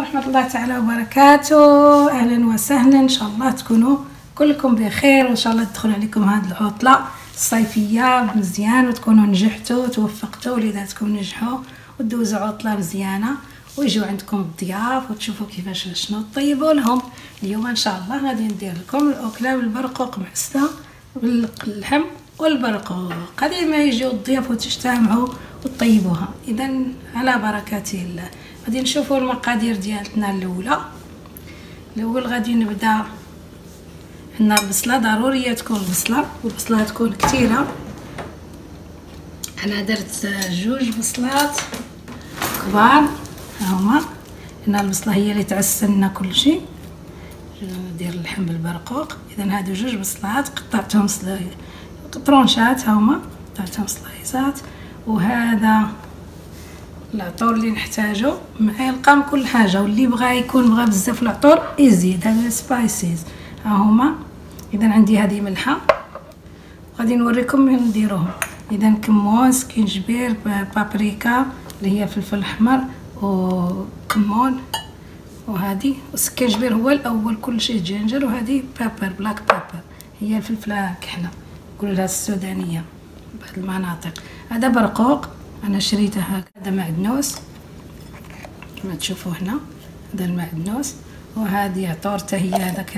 ورحمة الله تعالى وبركاته. أهلا وسهلا، إن شاء الله تكونوا كلكم بخير، وإن شاء الله تدخل عليكم هذه العطلة الصيفية مزيان وتكونوا نجحتوا وتوفقتوا وليداتكم نجحوا وتدوزوا عطلة مزيانة ويجوا عندكم الضياف وتشوفوا كيفاش شنو تطيبوا لهم. اليوم إن شاء الله غادي ندير لكم الأكلة بالبرقوق معسلة باللحم والبرقوق. غادي ما يجيو الضياف وتجتمعوا وتطيبوها. إذا على بركة الله غادي نشوفوا المقادير ديالتنا. الاول غادي نبدا. عندنا البصله، ضروريه تكون البصله والبصله تكون كثيره. انا درت 2 بصلات كبار هما. هنا البصله هي اللي تعسلنا كل شيء. ندير اللحم بالبرقوق. اذا هادو 2 بصلات قطعتهم طرونشات هما، قطعتهم سلايسات. وهذا العطور اللي نحتاجو معايا القام كل حاجه، واللي بغى بزاف العطور يزيد. هذا سبايسيز ها هما. اذا عندي هذه ملحه غادي نوريكم من نديروهم. اذا كمون، سكينجبير، بابريكا اللي هي فلفل احمر وكمون، وهذه السكينجبير هو الاول، كل شيء جينجر. وهذه بابر، بلاك بابر هي الفلفله كحله نقولوا لها السودانيه بعض المناطق. هذا برقوق انا شريته هكا. هذا معدنوس كما تشوفوا هنا، هذا المعدنوس. وهذه عطورته هي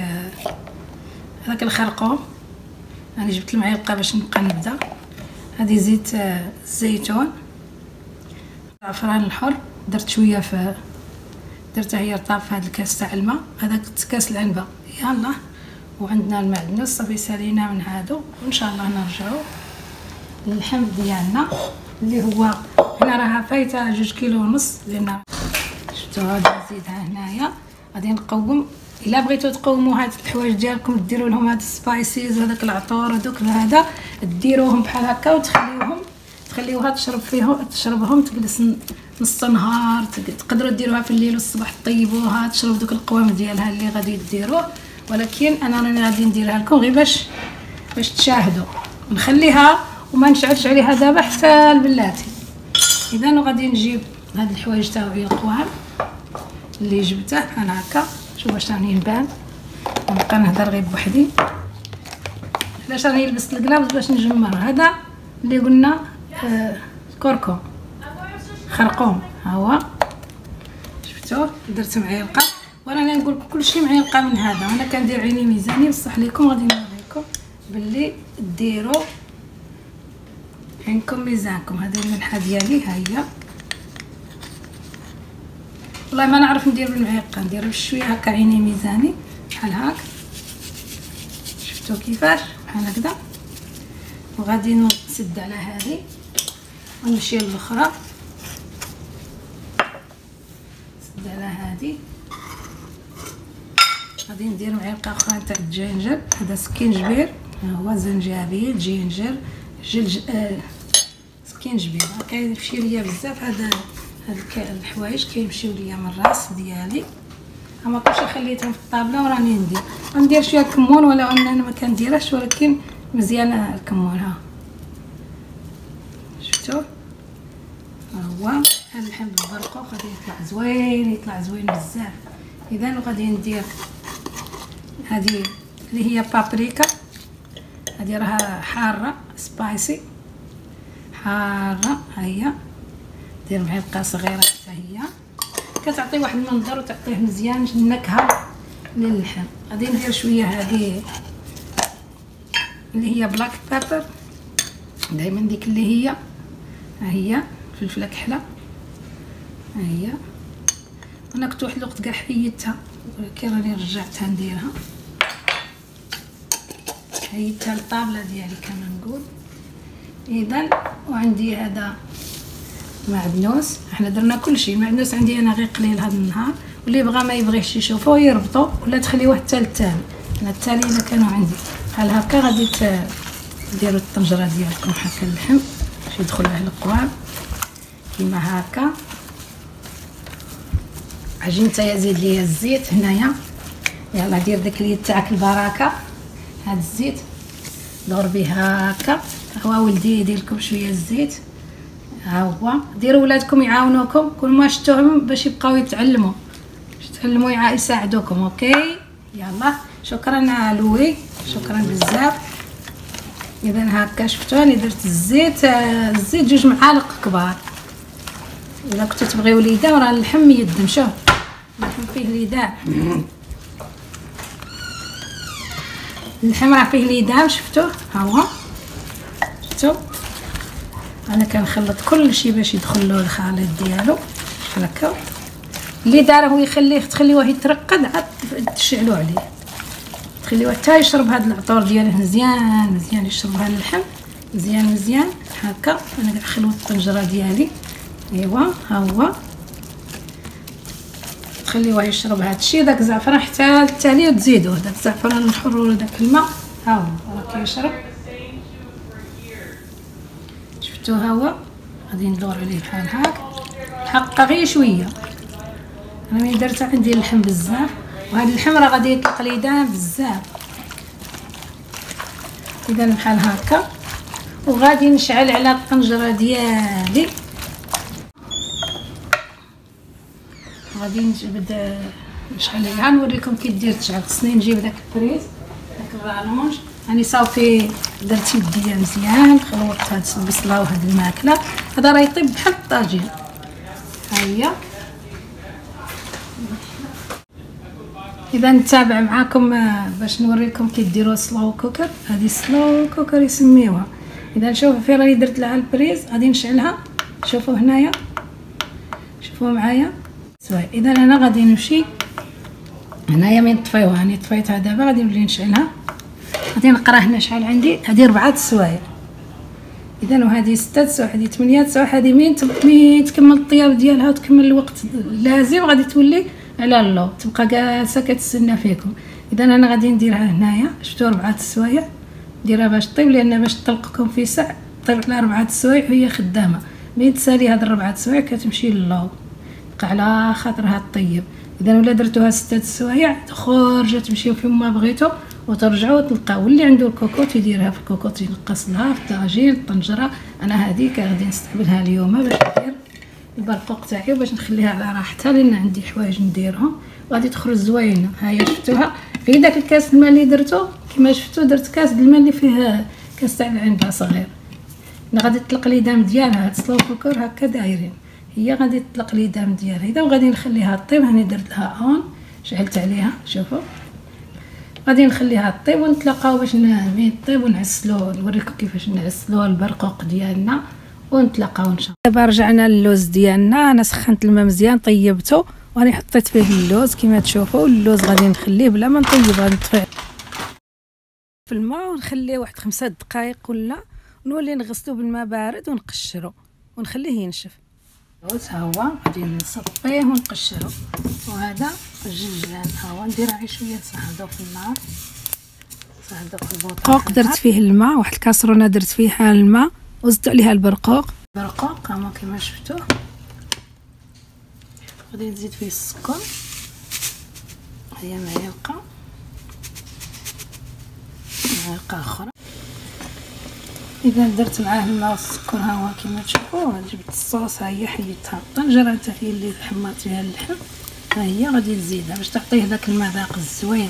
هذاك الخرقوم. انا جبت المعلقه باش نبقى نبدا. هذه زيت الزيتون، زعفران الحر درت شويه درتها هي رطاب في هذا الكاس تاع الماء. هذاك كاس العنبه يلا. وعندنا المعدنوس صافي سالينا من هادو. وان شاء الله نرجعوا للحم ديالنا اللي هو هنا راها فايته 2 كيلو ونص. لان شفتوا هذا نزيدها هنايا. غادي نقوم. الا بغيتو تقوموا هاد الحوايج ديالكم ديروا لهم هاد السبايسيز وهذاك العطور ودوك هذا، ديروهم بحال هكا تخليوها تشربهم تجلس نص نهار. تقدروا ديروها في الليل والصباح طيبوها تشربوا دوك القوام ديالها اللي غادي ديروه. ولكن انا راني غادي نديرها لكم غير باش تشاهدوا. نخليها وما نشعلش عليها دابا حتى البلاتي. اذا غادي نجيب هاد الحوايج تاعي القوام اللي جبته انا هكا. شوف واش راني نبان، نبقى نهضر غير بوحدي. علاش راني لبست الكلابز باش نجمر. هذا اللي قلنا كركم خرقوم ها هو. شفتوه درت معلقه. وانا نقول لكم كل شيء معلقه من هذا. انا كندير عيني ميزاني بصح ليكم غادي نوريكم باللي ديروا عينكم ميزانكم. هذه الملحه ديالي ها هي. والله ما نعرف ندير بالمعلقه، ندير بشويه هكا عيني ميزاني بحال هاك. شفتوا كيفاش بحال هكذا. وغادي نسد على هذه ونمشي للاخرى. نسد على هذه. غادي ندير معلقه اخرى تاع الجينجر. هذا سكينجبير ها هو، زنجبيل جينجر سكينجبير. كيمشي ليا بزاف هاد الحوايج كيمشيو ليا من الراس ديالي. اما كلشي خليتهم في الطابله وراني ندير شويه كمون. ولا انا ما كنديرهش ولكن مزيان الكمون. ها شفتوا ها هو. هذا اللحم بالبرقوق غادي يطلع زوين بزاف. اذا غادي ندير هذه اللي هي بابريكا. هذه راها حاره سبايسي حاره. ها هي دير معلقه صغيره حتى هي كتعطي واحد المنظر وتعطيه مزيان النكهه للحم. غادي ندير شويه هذه اللي هي بلاك بابر دائما ديك اللي هي ها هي فلفله كحله. ها هي انا كنت واحد الوقت كاع حيدتها ولكن راني رجعتها نديرها. حيدتها الطابله ديالي كما نقول. اذا وعندي هذا معدنوس. احنا درنا كل شيء. المعدنوس عندي انا غير قليل هذا النهار، واللي بغى ما يبغيش يشوفوه يربطوا ولا تخليوه حتى التالي. انا التالي الا كانوا عندي بحال هكا غادي ديروا الطنجره ديالكم هكا اللحم باش يدخل على القوام كيما هكا. عجينته يزيد ليا الزيت هنايا. يلا دير داك اليد تاعك البركه. هذا الزيت ضربي هكا. هو ولدي يدير لكم شويه الزيت. ها هو. ديروا ولادكم يعاونوكم كل ما شفتوهم باش يبقاو يتعلموا. المويعة يساعدوكم. اوكي يلا شكرا لوي، شكرا بزاف. اذا هكا شفتوا راني درت الزيت 2 معالق كبار. الا كنتو تبغيو ليدام راه اللحم يدم، شوف اللحم فيه ليدام، اللحم راه فيه ليدام شفتوه ها هو. شفتوا انا كنخلط كل شيء باش يدخل له الخليط ديالو هكا. اللي داره يخليه تخليوه يترقد عاد تشعلوا عليه، تخليوه حتى يشرب هذا العطور ديالو مزيان مزيان، يشرب هذا اللحم مزيان مزيان هكا. انا كنخلوط الطنجره ديالي ايوا ها هو، تخليوه يشرب هذا الشيء. داك الزعفران حتى التالي تزيدوه، داك الزعفران الحر ولا داك الماء ها هو راه كيشرب. شفتوا ها هو غادي ندور عليه بحال هاك، حقا غير شويه. انا ملي درت عندي اللحم بزاف، وهذا اللحم راه غادي يطلق ليدام بزاف. اذا بحال هكا وغادي نشعل على الطنجره ديالي، غادي نبدا نشعل عليها نوريكم كي دير تشعل. خصني نجيب داك البريز داك الرالونج، راني صافي درت يديا مزيان، خلوطت هاد البصله وهاد الماكله. هذا راه يطيب بحال الطاجين. ها هي اذا نتابع معاكم باش نوريكم كي ديروا سلو كوكر. هذه سلو كوكر يسميوها. اذا شوفوا في راني درت لها البريز، غادي نشعلها. شوفوا هنايا، شوفوا معايا سواء. اذا انا غادي نمشي هنايا من طفيوها، راني طفيتها دابا غادي نولي نشعلها. غادي نقرا هنا شحال عندي، هذه 4 سوايع. اذا وهذه 6 سوايع، هذه 8 سوايع. هذه مين تكمل الطياب ديالها وتكمل الوقت اللازم غادي تولي على اللو، تبقى جالسه كتسنى فيكم. اذا انا غادي نديرها هنايا. شفتوا 4 سوايع، ديرها باش طيب، لان باش تطلقكم في ساعه طيب على 4 سوايع وهي خدامه. ملي تسالي هاد 4 سوايع كتمشي للو، تبقى على خاطرها طيب. اذا ولا درتوها 6 سوايع خرجوا تمشيو فين ما بغيتو وترجعوا تلقاو. اللي عنده الكوكوط يديرها في الكوكوط، ينقص لها في الطاجين الطنجره. انا هذيك غادي نستعملها اليوم باش ندير البرقوق تاعي وباش نخليها على راحتها، لان عندي حوايج نديرهم وغادي تخرج زوينه. ها هي شفتوها غير داك الكاس الماء اللي درتو كما شفتوا، درت كاس الماء اللي فيه كاس تاع العنبه صغير. انا غادي تطلق ليدام ديالها. هاد سلو كوكر هكا دايرين، هي غادي تطلق ليدام ديالها. اذا وغادي نخليها طيب. هاني درت لها اون، شعلت عليها. شوفوا غادي نخليها طيب ونتلاقاو باش ملي طيب ونعسلو، نوريكم كيفاش نعسلو البرقوق ديالنا ونتلاقاو ان شاء الله. دابا رجعنا للوز ديالنا. انا سخنت الماء مزيان طيبته وراني حطيت فيه اللوز كما تشوفوا. اللوز غادي نخليه بلا ما نطيب، غادي نطفيه في الماء ونخليه واحد 5 دقائق ولا، نولي نغسلو بالماء بارد ونقشرو ونخليه ينشف. اللوز ها هو غادي نصفيه ونقشرو. وهذا الجنجلان ها هو نديرها غير شويه نصهدو في النار. صهدو في البوطه درت فيه الماء، واحد الكاسرونه درت فيها الماء وزدت عليها البرقوق. البرقوق هما كما شفتوا. غادي نزيد فيه السكر، هي معلقه اخرى. اذا درت معاه الماء والسكر ها هو كما تشوفوا. جبت الصوص، ها هي حيدتها الطنجره تاعي اللي حمرت فيها اللحم، ها هي غادي نزيدها باش تعطيه داك المذاق الزوين.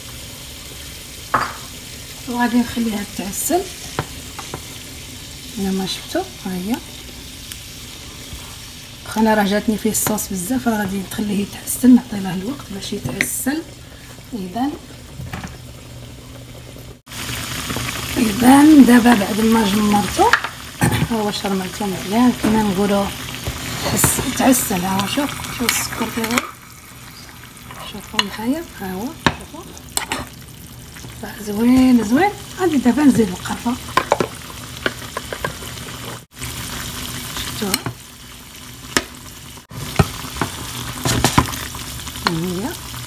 وغادي نخليها تعسل كما شفتوا. ها هي انا راه جاتني فيه الصوص بزاف، راه غادي نخليه يتعسل، نعطي له الوقت باش يتعسل. اذا دابا بعد ما جمرته ها هو شرملته مزيان كما نقولوا تعسل. ها هو شوف السكر ديالو، شوفوا معايا ها هو شوفوا زوين زوين. غادي دابا نزيد القرفه. شفتوها هي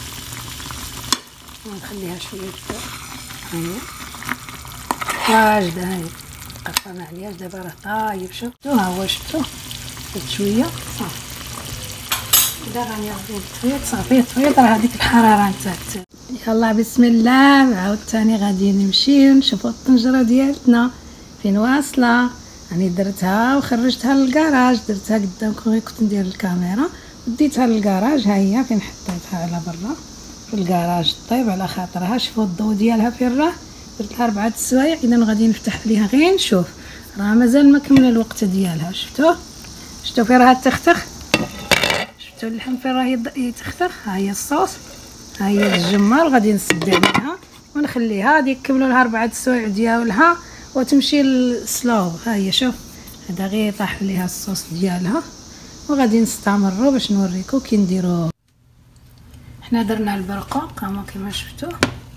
ونخليها شويه فوق. هي واجده، هاي القرفه ما عليهاش. دابا راه طايب. شفتوا ها هو شفتوا شويه صافي. دابا راني غادي صافي راه هذيك الحراره نتاعت. يلا بسم الله. عاوتاني غادي نمشي نشوفوا الطنجره ديالتنا فين واصله. راني درتها وخرجتها للكراج، درتها قدامكم غير كنت ندير الكاميرا وديتها للكراج. ها هي فين حطيتها على برا في الكراج طيب على خاطرها. شوفوا الضو ديالها فين راه، درت لها 4 السوايع. اذا غادي نفتح عليها غير نشوف، راه مازال ما كمل الوقت ديالها. شفتوا فين راه تختخ، شفتوا اللحم فين راه يتختخ. ها هي الصوص، ها هي الجمار غادي نسد عليها ونخليها غادي يكملوا لها 4 السوايع ديالها وتمشي للسلو. ها هي شوف، هذا غير طاح ليها الصوص ديالها، وغادي نستمروا باش نوريكم كي نديروه. حنا درنا البرقوق كما شفتوا.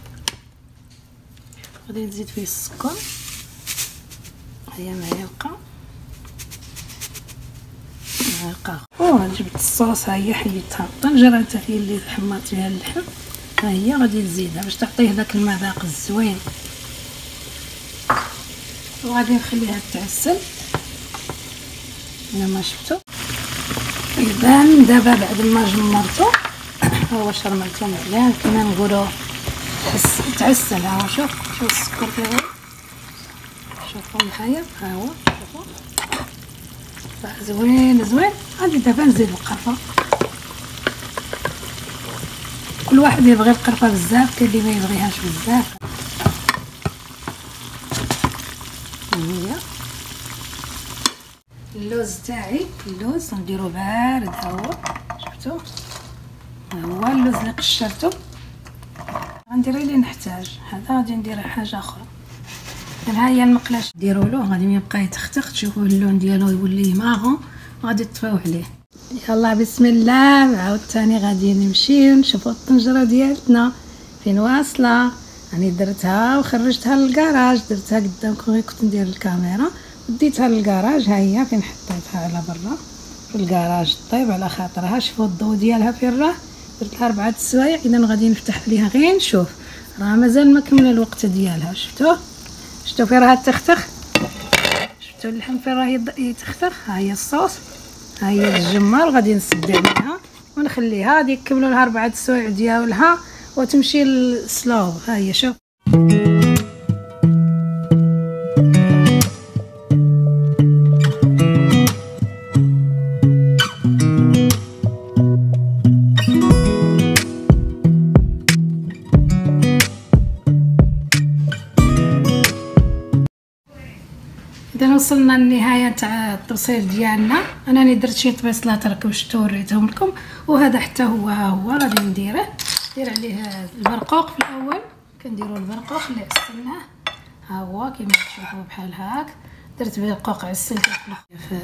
غادي نزيد فيه السكر، هي معلقه. جبت الصوص، ها هي حيدتها الطنجره حتى هي اللي حمرت فيها اللحم. ها هي غادي نزيدها باش تعطيه داك المذاق الزوين، وغادي نخليها تعسل كما شفتوا. اذا دابا بعد ما جمرتو هو شرملتو مزيان كما نقولوا تعسل. ها هو شوف السكر ديالو، شوفوا الخير. ها هو شوفوا زوين. غادي دابا نزيد القرفه. كل واحد يبغي القرفه بزاف، كاين اللي ما يبغيهاش بزاف. هي اللوز تاعي، اللوز نديرو بارد. ها هو شفتوا، ها هو اللوز اللي قشرته. غندير اللي نحتاج. هذا غادي ندير حاجه اخرى. ها هي المقله ديروا له، غادي يبقى يتختخ. تشوفوا اللون ديالو يولي ماغون، غادي تطفيوه عليه. يلا بسم الله. عاوتاني غادي نمشيو نشوفوا الطنجره ديالتنا فين واصله. راني درتها وخرجتها للكراج، درتها قدامكم غير كنت ندير الكاميرا. وديتها للكراج، ها هي فين حطيتها على برا في الكراج طيب على خاطرها. شوفوا الضو ديالها فين راه، درت لها 4 السوايع. اذا غادي نفتح عليها غير نشوف، راه مازال ما كمل الوقت ديالها. شفتوا فين راه تختخ، شفتوا اللحم فين راه يتختخ. ها هي الصوص، ها هي الجمار غادي نسد عليها ونخليها غادي يكملوا لها 4 السوايع ديالها وتمشي للسلو. ها هي شوف. اذا وصلنا للنهايه تاع التبصيل ديالنا. انا راني درت شي طبيصلات راكم شفتوا وريتهم لكم، وهذا حتى هو ها هو غادي ندير عليه البرقوق. في الاول كنديروا البرقوق اللي عسلناه، ها هو كما تشوفوا بحال هاك. درت برقوق عسلته في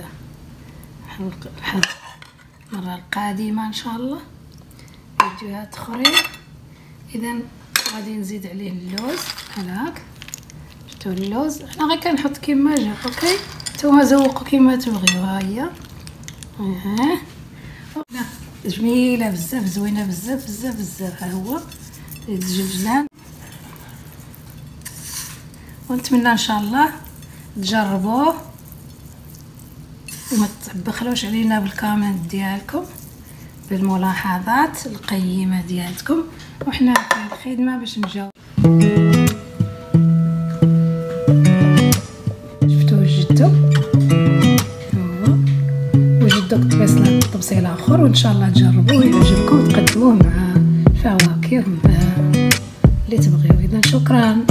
المره القادمه ان شاء الله فيديوهات اخرين. اذا غادي نزيد عليه اللوز بحال هاك. شفتوا اللوز، انا غير كنحط كيما جا. اوكي نتوما زوقوا كيما تبغيو. ها هي جميله بزاف، زوينه بزاف. ها هو الجلجلان، ونتمنى ان شاء الله تجربوه وما تبخلوش علينا بالكومنت ديالكم، بالملاحظات القيمه ديالكم، وحنا في الخدمه باش نجاوب. تبصيل اخر، وان شاء الله تجربوه ويعجبكم وتقدموه مع الفواكه اللي تبغيو. اذا شكرا.